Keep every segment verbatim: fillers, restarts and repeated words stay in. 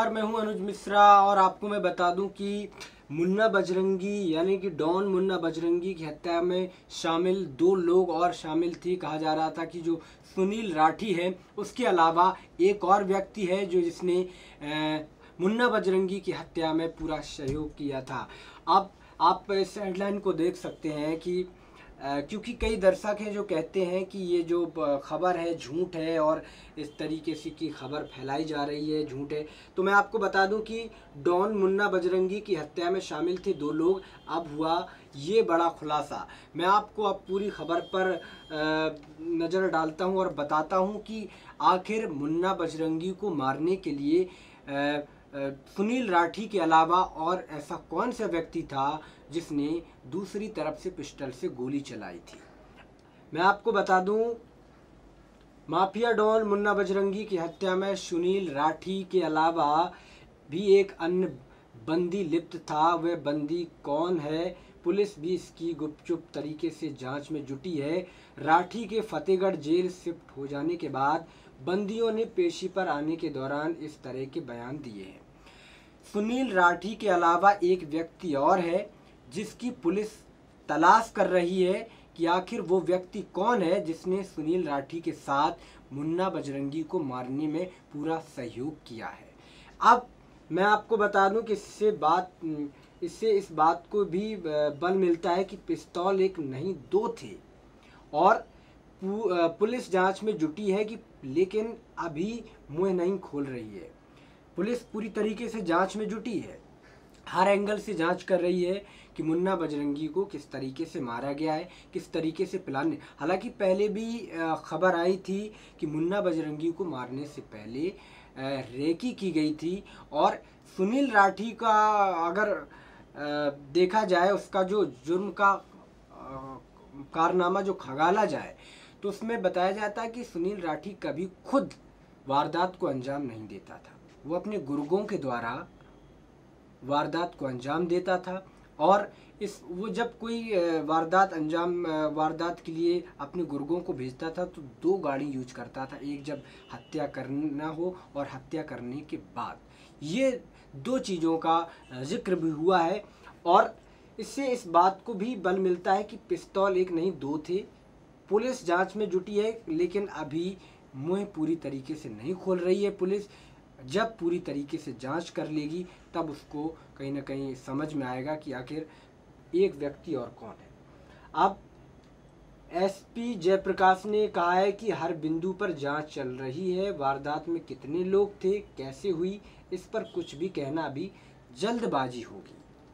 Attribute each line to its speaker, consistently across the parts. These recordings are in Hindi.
Speaker 1: नमस्कार, मैं हूं अनुज मिश्रा और आपको मैं बता दूं कि मुन्ना बजरंगी यानी कि डॉन मुन्ना बजरंगी की हत्या में शामिल दो लोग और शामिल थे। कहा जा रहा था कि जो सुनील राठी है उसके अलावा एक और व्यक्ति है जो जिसने अ, मुन्ना बजरंगी की हत्या में पूरा सहयोग किया था। अब आप इस हेडलाइन को देख सकते हैं कि अ, क्योंकि कई दर्शक हैं जो कहते हैं कि ये जो ब- खबर है झूठ है और इस तरीके से की खबर फैलाई जा रही है झूठ है। तो मैं आपको बता दूं कि डॉन मुन्ना बजरंगी की हत्या में शामिल थे दो लोग। अब हुआ ये बड़ा खुलासा। मैं आपको अब पूरी खबर पर अ, नज़र डालता हूं और बताता हूं कि आखिर मुन्ना बजरंगी को मारने के लिए अ, अ, सुनील राठी के अलावा और ऐसा कौन सा व्यक्ति था जिसने दूसरी तरफ से पिस्टल से गोली चलाई थी। मैं आपको बता दूं, माफिया डॉन मुन्ना बजरंगी की हत्या में सुनील राठी के अलावा भी एक अन्य बंदी लिप्त था। वह बंदी कौन है? पुलिस भी इसकी गुपचुप तरीके से जांच में जुटी है। राठी के फतेहगढ़ जेल शिफ्ट हो जाने के बाद बंदियों ने पेशी पर आने के दौरान इस तरह के बयान दिए हैं। सुनील राठी के अलावा एक व्यक्ति और है जिसकी पुलिस तलाश कर रही है कि आखिर वो व्यक्ति कौन है जिसने सुनील राठी के साथ मुन्ना बजरंगी को मारने में पूरा सहयोग किया है। अब मैं आपको बता दूं कि इससे बात इससे इस बात को भी बल मिलता है कि पिस्तौल एक नहीं दो थे और पुलिस जांच में जुटी है कि लेकिन अभी मुंह नहीं खोल रही है। पुलिस पूरी तरीके से जांच में जुटी है, हर एंगल से जांच कर रही है कि मुन्ना बजरंगी को किस तरीके से मारा गया है, किस तरीके से प्लान। हालांकि पहले भी खबर आई थी कि मुन्ना बजरंगी को मारने से पहले रेकी की गई थी और सुनील राठी का अगर देखा जाए उसका जो जुर्म का कारनामा जो खंगाला जाए तो उसमें बताया जाता है कि सुनील राठी कभी खुद वारदात को अंजाम नहीं देता था। वो अपने गुर्गों के द्वारा वारदात को अंजाम देता था और इस वो जब कोई वारदात अंजाम वारदात के लिए अपने गुर्गों को भेजता था तो दो गाड़ी यूज करता था, एक जब हत्या करना हो और हत्या करने के बाद। ये दो चीज़ों का जिक्र भी हुआ है और इससे इस बात को भी बल मिलता है कि पिस्तौल एक नहीं दो थे। पुलिस जांच में जुटी है लेकिन अभी मुंह पूरी तरीके से नहीं खोल रही है। पुलिस जब पूरी तरीके से जांच कर लेगी तब उसको कहीं ना कहीं समझ में आएगा कि आखिर एक व्यक्ति और कौन है। अब एसपी जयप्रकाश ने कहा है कि हर बिंदु पर जांच चल रही है। वारदात में कितने लोग थे, कैसे हुई, इस पर कुछ भी कहना अभी जल्दबाजी होगी।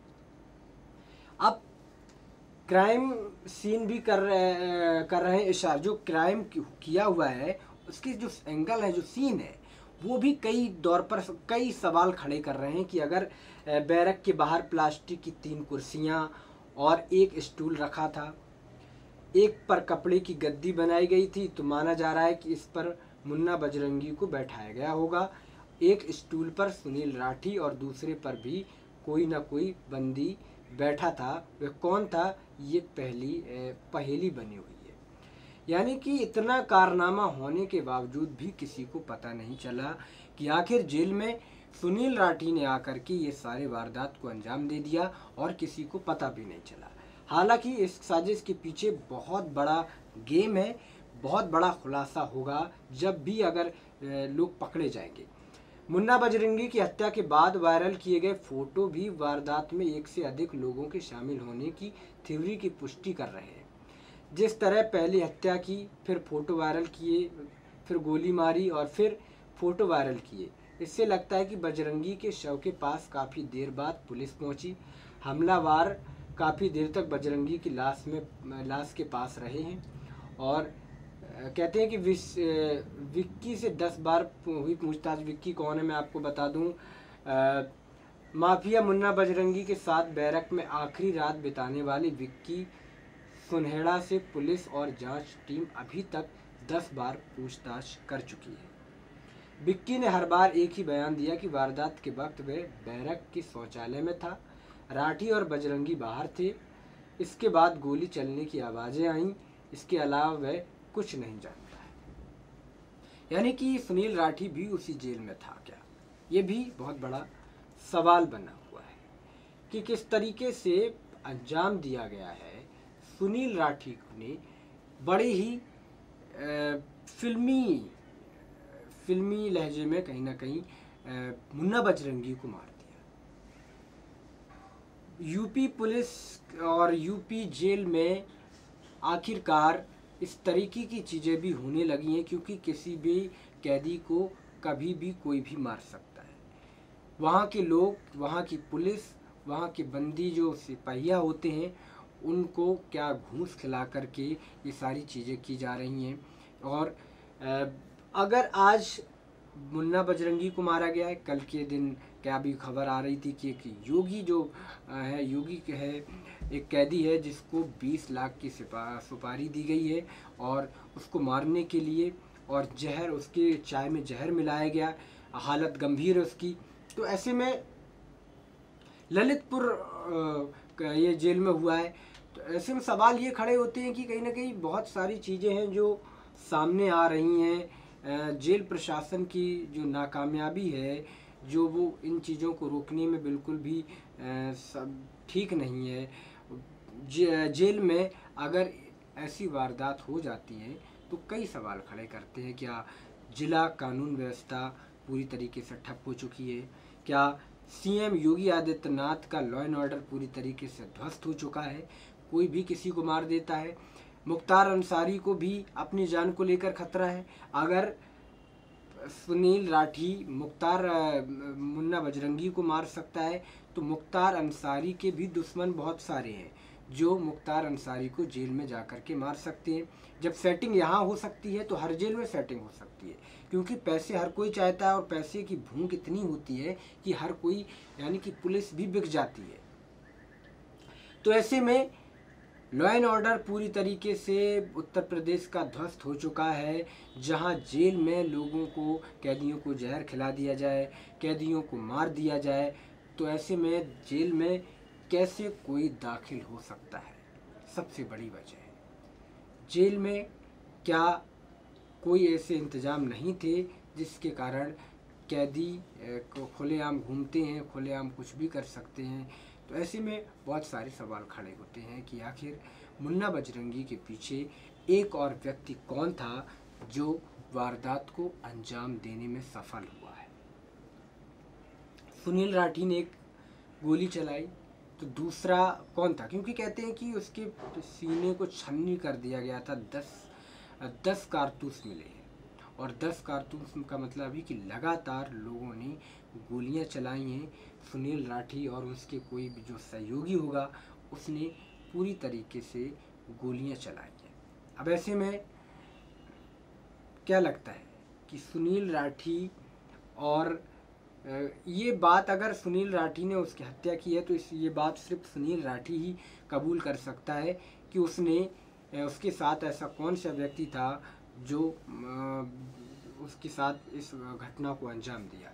Speaker 1: अब क्राइम सीन भी कर रहे कर रहे हैं इशारा। जो क्राइम किया हुआ है उसकी जो एंगल है, जो सीन है, वो भी कई दौर पर कई सवाल खड़े कर रहे हैं कि अगर बैरक के बाहर प्लास्टिक की तीन कुर्सियां और एक स्टूल रखा था, एक पर कपड़े की गद्दी बनाई गई थी, तो माना जा रहा है कि इस पर मुन्ना बजरंगी को बैठाया गया होगा। एक स्टूल पर सुनील राठी और दूसरे पर भी कोई ना कोई बंदी बैठा था। वह कौन था, ये पहली पहेली बनी हुई है। यानी कि इतना कारनामा होने के बावजूद भी किसी को पता नहीं चला कि आखिर जेल में सुनील राठी ने आकर के ये सारे वारदात को अंजाम दे दिया और किसी को पता भी नहीं चला। हालांकि इस साजिश के पीछे बहुत बड़ा गेम है, बहुत बड़ा खुलासा होगा जब भी अगर लोग पकड़े जाएंगे। मुन्ना बजरंगी की हत्या के बाद वायरल किए गए फोटो भी वारदात में एक से अधिक लोगों के शामिल होने की थ्योरी की पुष्टि कर रहे हैं। जिस तरह पहले हत्या की, फिर फोटो वायरल किए, फिर गोली मारी और फिर फोटो वायरल किए, इससे लगता है कि बजरंगी के शव के पास काफ़ी देर बाद पुलिस पहुंची। हमलावर काफ़ी देर तक बजरंगी की लाश में लाश के पास रहे हैं और कहते हैं कि विक्की से दस बार हुई पूछताछ। विक्की कौन है मैं आपको बता दूं, माफिया मुन्ना बजरंगी के साथ बैरक में आखिरी रात बिताने वाली विक्की सुनहेड़ा से पुलिस और जांच टीम अभी तक दस बार पूछताछ कर चुकी है। विक्की ने हर बार एक ही बयान दिया कि वारदात के वक्त वह बैरक के शौचालय में था, राठी और बजरंगी बाहर थे। इसके बाद गोली चलने की आवाज़ें आईं, इसके अलावा वह कुछ नहीं जानता है। यानी कि सुनील राठी भी उसी जेल में था क्या, ये भी बहुत बड़ा सवाल बना हुआ है कि किस तरीके से अंजाम दिया गया है। सुनील राठी ने बड़े ही आ, फिल्मी फिल्मी लहजे में कहीं ना कहीं आ, मुन्ना बजरंगी को मार दिया। यूपी पुलिस और यूपी जेल में आखिरकार इस तरीके की चीज़ें भी होने लगी हैं, क्योंकि किसी भी कैदी को कभी भी कोई भी मार सकता है। वहाँ के लोग, वहाँ की पुलिस, वहाँ के बंदी जो सिपाहिया होते हैं, उनको क्या घूस खिला करके ये सारी चीज़ें की जा रही हैं। और अगर आज मुन्ना बजरंगी को मारा गया है, कल के दिन क्या भी खबर आ रही थी कि एक योगी जो है, योगी है, एक कैदी है जिसको बीस लाख की सुपारी दी गई है और उसको मारने के लिए, और जहर, उसके चाय में जहर मिलाया गया, हालत गंभीर है उसकी। तो ऐसे में ललितपुर ये जेल में हुआ है। तो ऐसे में सवाल ये खड़े होते हैं कि कहीं ना कहीं बहुत सारी चीज़ें हैं जो सामने आ रही हैं। जेल प्रशासन की जो नाकामयाबी है, जो वो इन चीज़ों को रोकने में बिल्कुल भी सब ठीक नहीं है। जे, जेल में अगर ऐसी वारदात हो जाती है तो कई सवाल खड़े करते हैं। क्या जिला कानून व्यवस्था पूरी तरीके से ठप हो चुकी है? क्या सीएम योगी आदित्यनाथ का लॉ एंड ऑर्डर पूरी तरीके से ध्वस्त हो चुका है? कोई भी किसी को मार देता है। मुख्तार अंसारी को भी अपनी जान को लेकर खतरा है। अगर सुनील राठी मुख्तार मुन्ना बजरंगी को मार सकता है तो मुख्तार अंसारी के भी दुश्मन बहुत सारे हैं जो मुख्तार अंसारी को जेल में जाकर के मार सकते हैं। जब सेटिंग यहाँ हो सकती है तो हर जेल में सेटिंग हो सकती है, क्योंकि पैसे हर कोई चाहता है और पैसे की भूख इतनी होती है कि हर कोई, यानी कि पुलिस भी बिक जाती है। तो ऐसे में लॉ एंड ऑर्डर पूरी तरीके से उत्तर प्रदेश का ध्वस्त हो चुका है, जहां जेल में लोगों को, कैदियों को जहर खिला दिया जाए, कैदियों को मार दिया जाए। तो ऐसे में जेल में कैसे कोई दाखिल हो सकता है? सबसे बड़ी वजह है जेल में क्या कोई ऐसे इंतज़ाम नहीं थे जिसके कारण कैदी को खुलेआम घूमते हैं, खुलेआम कुछ भी कर सकते हैं। तो ऐसे में बहुत सारे सवाल खड़े होते हैं कि आखिर मुन्ना बजरंगी के पीछे एक और व्यक्ति कौन था जो वारदात को अंजाम देने में सफल हुआ है। सुनील राठी ने एक गोली चलाई, तो दूसरा कौन था? क्योंकि कहते हैं कि उसके सीने को छन्नी कर दिया गया था। दस दस कारतूस मिले हैं, और दस कारतूस का मतलब है कि लगातार लोगों ने गोलियां चलाई हैं। सुनील राठी और उसके कोई भी जो सहयोगी होगा उसने पूरी तरीके से गोलियां चलाई हैं। अब ऐसे में क्या लगता है कि सुनील राठी, और ये बात अगर सुनील राठी ने उसकी हत्या की है तो इस ये बात सिर्फ सुनील राठी ही कबूल कर सकता है कि उसने, उसके साथ ऐसा कौन सा व्यक्ति था जो उसके साथ इस घटना को अंजाम दिया।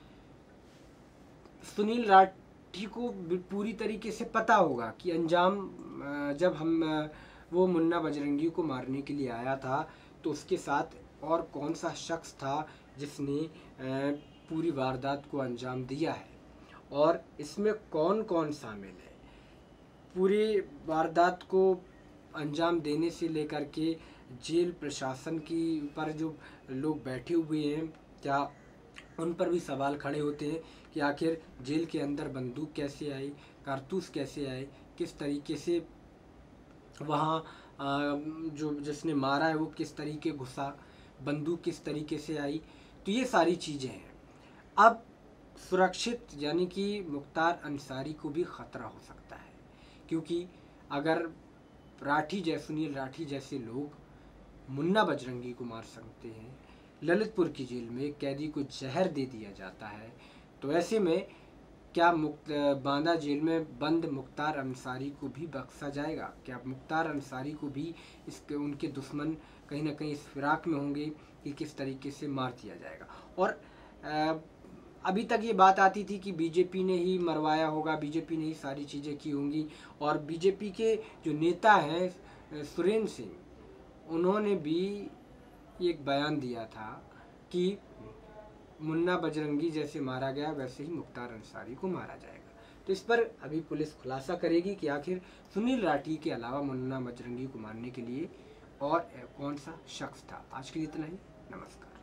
Speaker 1: सुनील राठी को पूरी तरीके से पता होगा कि अंजाम, जब हम वो मुन्ना बजरंगी को मारने के लिए आया था तो उसके साथ और कौन सा शख्स था जिसने पूरी वारदात को अंजाम दिया है, और इसमें कौन कौन शामिल है। पूरी वारदात को अंजाम देने से लेकर के जेल प्रशासन की पर जो लोग बैठे हुए हैं, क्या उन पर भी सवाल खड़े होते हैं कि आखिर जेल के अंदर बंदूक कैसे आई, कारतूस कैसे आए, किस तरीके से वहाँ जो जिसने मारा है वो किस तरीके घुसा, बंदूक किस तरीके से आई। तो ये सारी चीज़ें हैं। अब सुरक्षित, यानी कि मुख्तार अंसारी को भी ख़तरा हो सकता है, क्योंकि अगर राठी जैसे सुनील राठी जैसे लोग मुन्ना बजरंगी को मार सकते हैं, ललितपुर की जेल में कैदी को जहर दे दिया जाता है, तो ऐसे में क्या मुक्त बांदा जेल में बंद मुख्तार अंसारी को भी बख्शा जाएगा? क्या मुख्तार अंसारी को भी इसके उनके दुश्मन कहीं ना कहीं इस फिराक में होंगे कि किस तरीके से मार दिया जाएगा? और आ, अभी तक ये बात आती थी कि बीजेपी ने ही मरवाया होगा, बीजेपी ने ही सारी चीज़ें की होंगी, और बीजेपी के जो नेता हैं सुरेंद्र सिंह, उन्होंने भी एक बयान दिया था कि मुन्ना बजरंगी जैसे मारा गया वैसे ही मुख्तार अंसारी को मारा जाएगा। तो इस पर अभी पुलिस खुलासा करेगी कि आखिर सुनील राठी के अलावा मुन्ना बजरंगी को मारने के लिए और कौन सा शख्स था। आज के लिए इतना ही। नमस्कार।